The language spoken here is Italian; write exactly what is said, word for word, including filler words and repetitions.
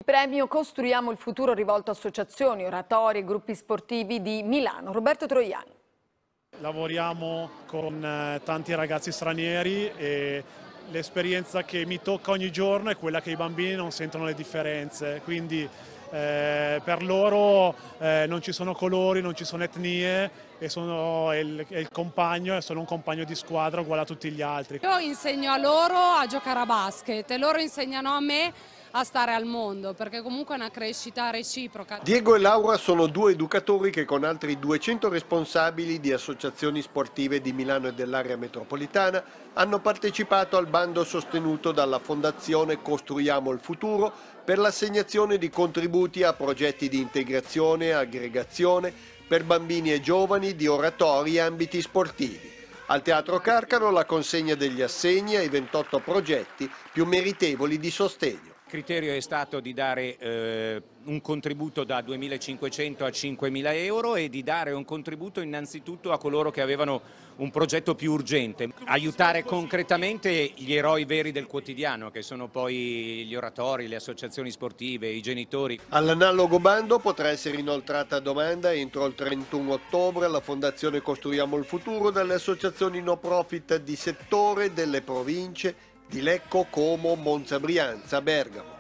premio Costruiamo il futuro rivolto a associazioni, oratori e gruppi sportivi di Milano. Roberto Troiani. Lavoriamo con eh, tanti ragazzi stranieri e l'esperienza che mi tocca ogni giorno è quella che i bambini non sentono le differenze, quindi eh, per loro eh, non ci sono colori, non ci sono etnie e sono il, il compagno e sono un compagno di squadra uguale a tutti gli altri. Io insegno a loro a giocare a basket e loro insegnano a me a stare al mondo, perché comunque è una crescita reciproca. Diego e Laura sono due educatori che con altri duecento responsabili di associazioni sportive di Milano e dell'area metropolitana hanno partecipato al bando sostenuto dalla Fondazione Costruiamo il futuro per l'assegnazione di contributi a progetti di integrazione e aggregazione per bambini e giovani di oratori e ambiti sportivi. Al Teatro Carcano la consegna degli assegni ai ventotto progetti più meritevoli di sostegno. Il criterio è stato di dare eh, un contributo da duemilacinquecento a cinquemila euro e di dare un contributo innanzitutto a coloro che avevano un progetto più urgente. Aiutare concretamente gli eroi veri del quotidiano, che sono poi gli oratori, le associazioni sportive, i genitori. All'analogo bando potrà essere inoltrata domanda entro il trentuno ottobre alla Fondazione Costruiamo il futuro dalle associazioni no profit di settore delle province di Lecco, Como, Monza Brianza, Bergamo.